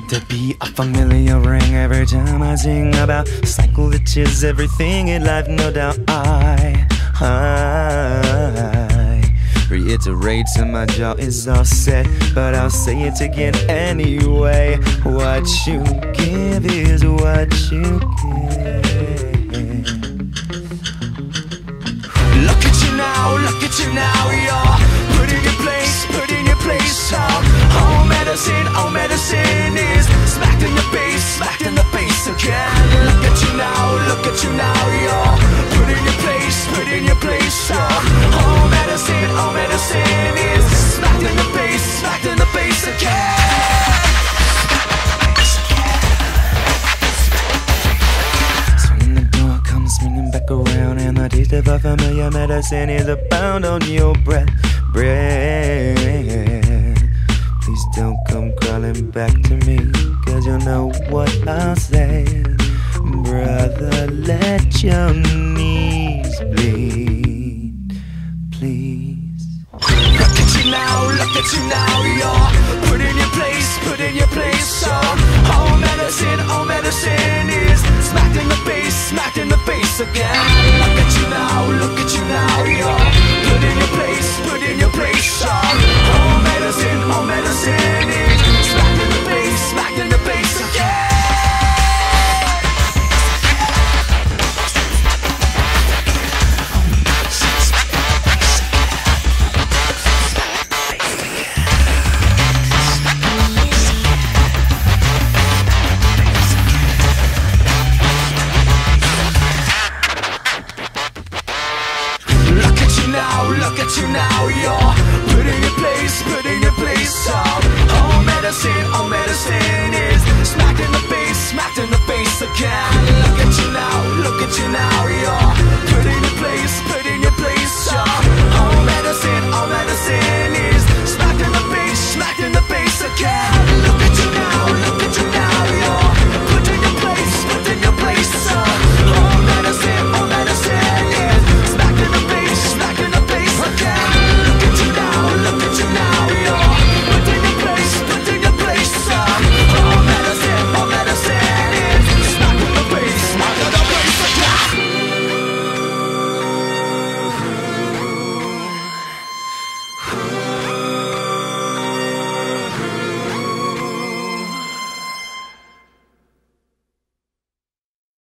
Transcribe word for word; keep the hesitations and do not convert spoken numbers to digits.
Let there be a familiar ring every time I sing about a cycle that is everything in life, no doubt. I, I reiterate and my jaw is all set, but I'll say it again anyway. What you give is what you get. Look at you now, look at you now, you're put in your place, put in your place. Oh, all medicine, all medicine is smacked in your face, smacked in the face again. Look at you now, look at you now, you're put in your place, put in your place. Oh, all medicine, all medicine is smacked in the face, smacked in the face again. Swinging back around, and the taste of a familiar medicine is a pound on your breath, breath. Please don't come crawling back to me, cause you'll know what I'll say. Brother, let your knees bleed, please. Look at you now, look at you now,